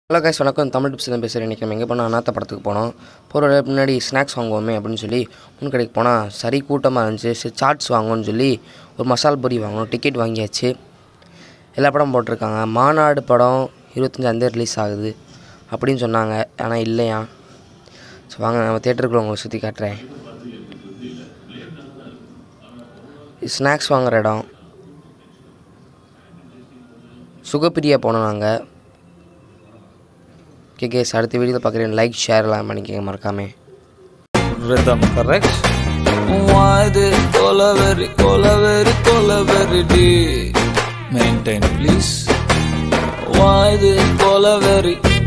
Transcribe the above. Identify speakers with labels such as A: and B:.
A: Hello guys, வணக்கம். Tamil tips தான் பேசுகிறேன். இன்றைக்கி நம்ம எங்கே போனால் அநாத்த படத்துக்கு போனோம். போகிற முன்னாடி ஸ்நாக்ஸ் வாங்குவோமே அப்படின்னு சொல்லி முன் கடைக்கு போனால் சரி கூட்டமாக இருந்துச்சு. சாட்ஸ் வாங்குவோன்னு சொல்லி ஒரு மசால் பொரி வாங்கணும். டிக்கெட் வாங்கியாச்சு. எல்லா படம் போட்டிருக்காங்க. மாநாடு படம் 25 ரிலீஸ் ஆகுது அப்படின்னு சொன்னாங்க. ஆனால் இல்லையா. ஸோ வாங்க நம்ம தேட்டருக்குள்ள உங்களை சுற்றி காட்டுறேன். ஸ்நாக்ஸ் வாங்குகிற இடம். சுகப்பிரியா போனோம் நாங்கள். ஓகே கேஸ், அடுத்த வீடியோவில் பார்க்குறேன். லைக் ஷேர்லாம் பண்ணிக்கங்க மறக்காம.
B: Rhythm correct. Why they colaveri D. Maintain please. Why they colaveri